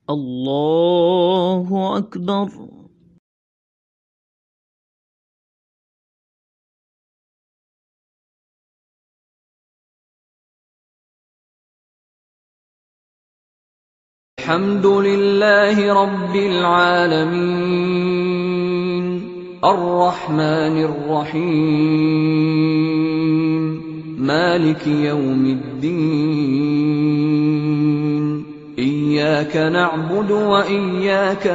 الله أكبر. الحمد لله رب العالمين الرحمن الرحيم مالك يوم الدين إياك نعبد وإياك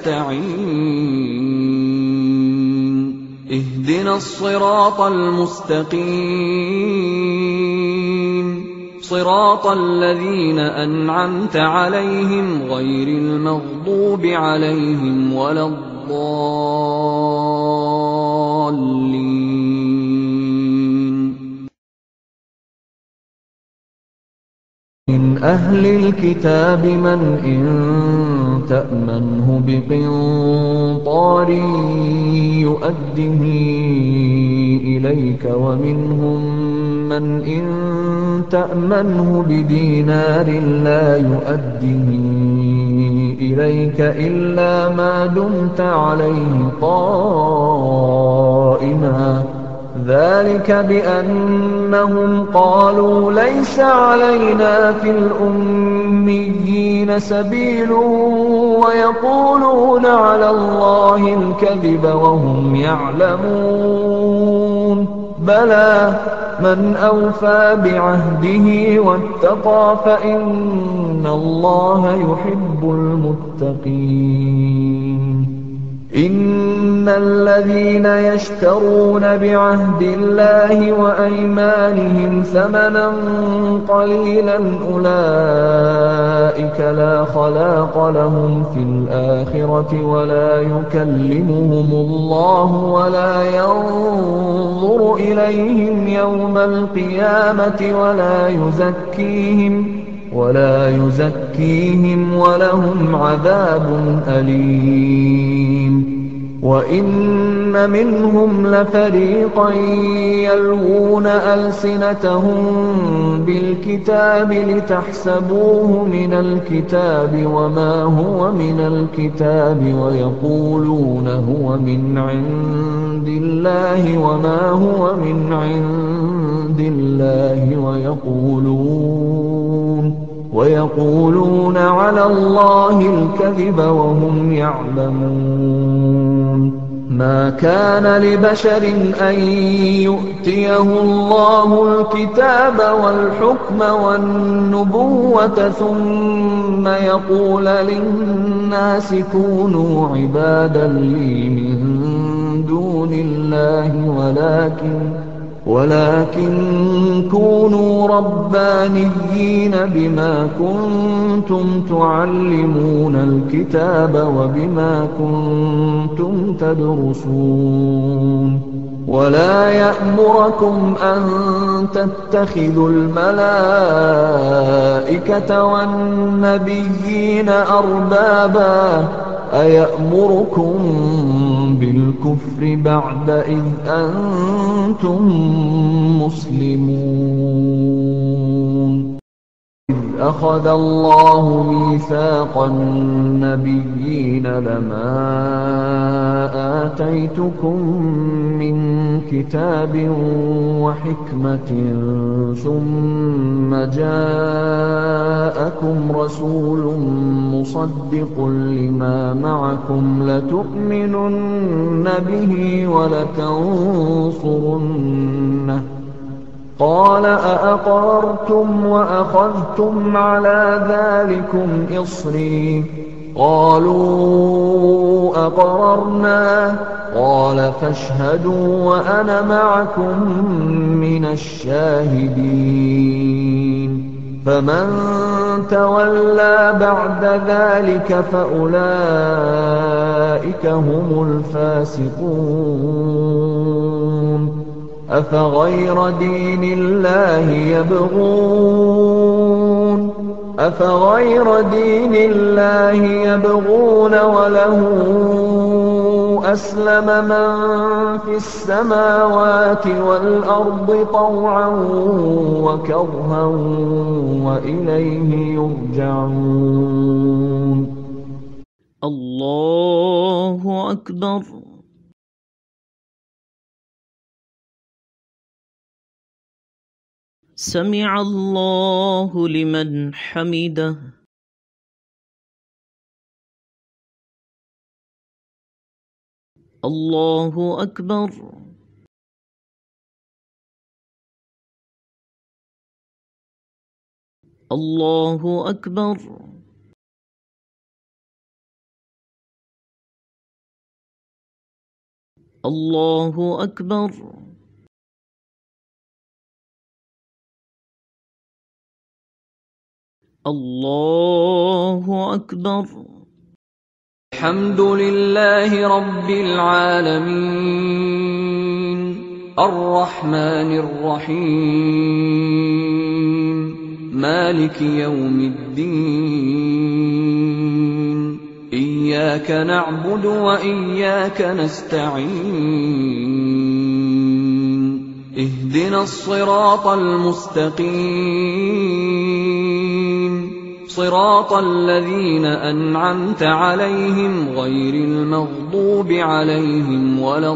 نستعين اهدنا الصراط المستقيم صراط الذين أنعمت عليهم غير المغضوب عليهم ولا الضالين. من أهل الكتاب من إن تأمنه بقنطار يؤده إليك ومنهم من إن تأمنه بدينار لا يؤده إليك إلا ما دمت عليه قائما ذلك بأنهم قالوا ليس علينا في الأميين سبيل ويقولون على الله الكذب وهم يعلمون بلى من أوفى بعهده واتقى فإن الله يحب المتقين. إن الذين يشترون بعهد الله وأيمانهم ثمنا قليلا أولئك لا خلاق لهم في الآخرة ولا يكلمهم الله ولا ينظر إليهم يوم القيامة ولا يزكيهم ولهم عذاب أليم. وإن منهم لفريقا يلوون ألسنتهم بالكتاب لتحسبوه من الكتاب وما هو من الكتاب ويقولون هو من عند الله وما هو من عند الله ويقولون على الله الكذب وهم يعلمون. ما كان لبشر أن يؤتيه الله الكتاب والحكم والنبوة ثم يقول للناس كونوا عبادا لي من دون الله ولكن كونوا ربانيين بما كنتم تعلمون الكتاب وبما كنتم تدرسون. ولا يأمركم أن تتخذوا الملائكة والنبيين أربابا أيأمركم بالكفر بعد إذ أنتم مسلمون. إذ أخذ الله ميثاق النبيين لما آتيتكم من كتاب وحكمة ثم جاءكم رسول مصدق لما معكم لتؤمنن به ولتنصرنه قال أأقررتم وأخذتم على ذلكم إصري قالوا أقررنا قال فاشهدوا وأنا معكم من الشاهدين. فمن تولى بعد ذلك فأولئك هم الفاسقون. أفغير دين الله يبغون وله أسلم من في السماوات والأرض طوعا وكرها وإليه يرجعون. الله أكبر. سمع الله لمن حمده. الله أكبر. الله أكبر. الله أكبر. الله أكبر. الحمد لله رب العالمين الرحمن الرحيم مالك يوم الدين إياك نعبد وإياك نستعين اهدنا الصراط المستقيم صراط الذين أنعمت عليهم غير المغضوب عليهم ولا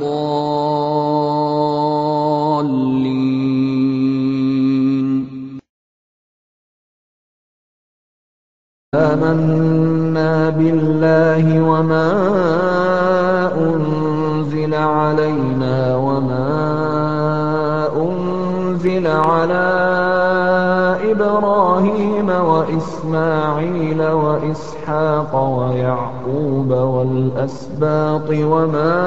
الضالين. آمنا بالله وما أنزل علينا وما أنزل على إبراهيم وإسماعيل وإسحاق ويعقوب والأسباط وما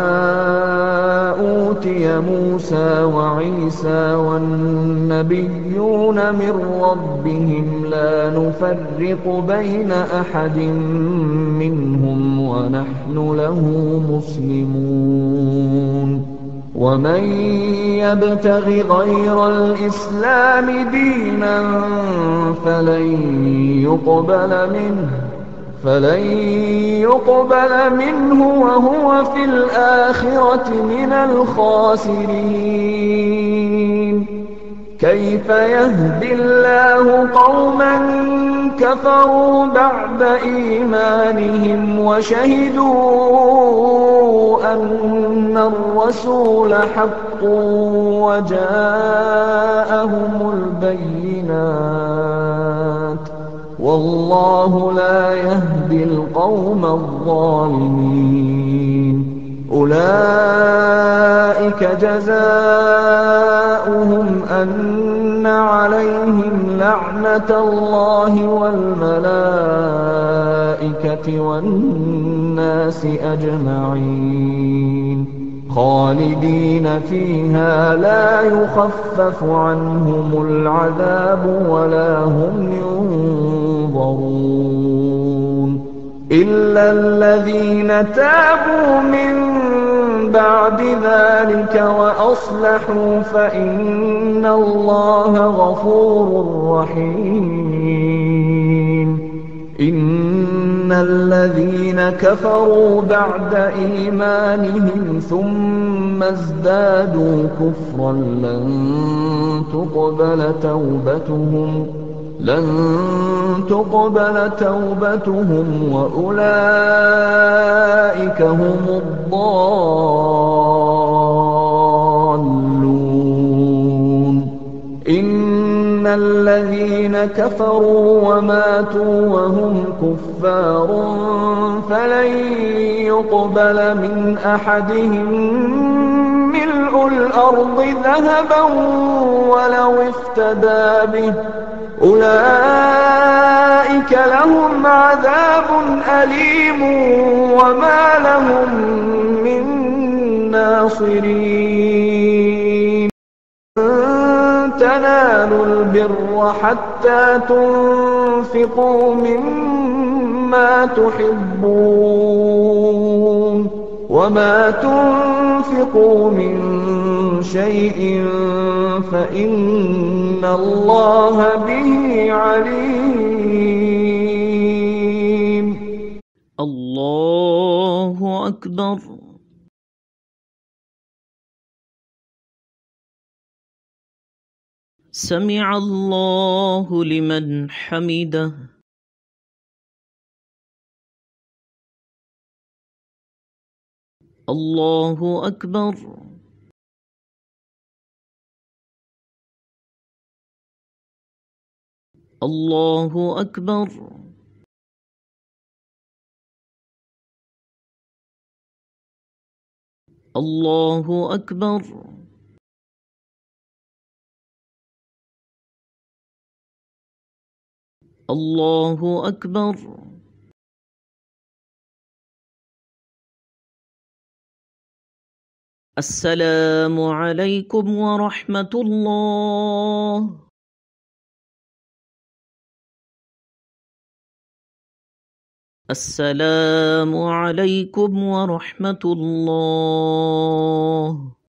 أوتي موسى وعيسى والنبيون من ربهم لا نفرق بين أحد منهم ونحن له مسلمون. ومن يبتغ غير الإسلام دينا فلن يقبل منه وهو في الآخرة من الخاسرين. كيف يهدي الله قوما كفروا بعد إيمانهم وشهدوا أن الرسول حق وجاءهم البينات والله لا يهدي القوم الظالمين. أولئك جزاؤهم أن عليهم لعنة الله والملائكة والناس أجمعين خالدين فيها لا يخفف عنهم العذاب ولا هم ينظرون إلا الذين تابوا من بعد ذلك وأصلحوا فإن الله غفور رحيم. إن الذين كفروا بعد إيمانهم ثم ازدادوا كفرا لن تقبل توبتهم وأولئك هم الضالون. إن الذين كفروا وماتوا وهم كفار فلن يقبل من أحدهم ملء الأرض ذهبا ولو افتدى به أولئك لهم عذاب أليم وما لهم من ناصرين. لن تنالوا البر حتى تنفقوا مما تحبون وما تنفقوا من شيء فإن الله به عليم. الله أكبر. سمع الله لمن حمده. الله أكبر. الله أكبر. الله أكبر. الله أكبر. السلام عليكم ورحمة الله. السلام عليكم ورحمة الله.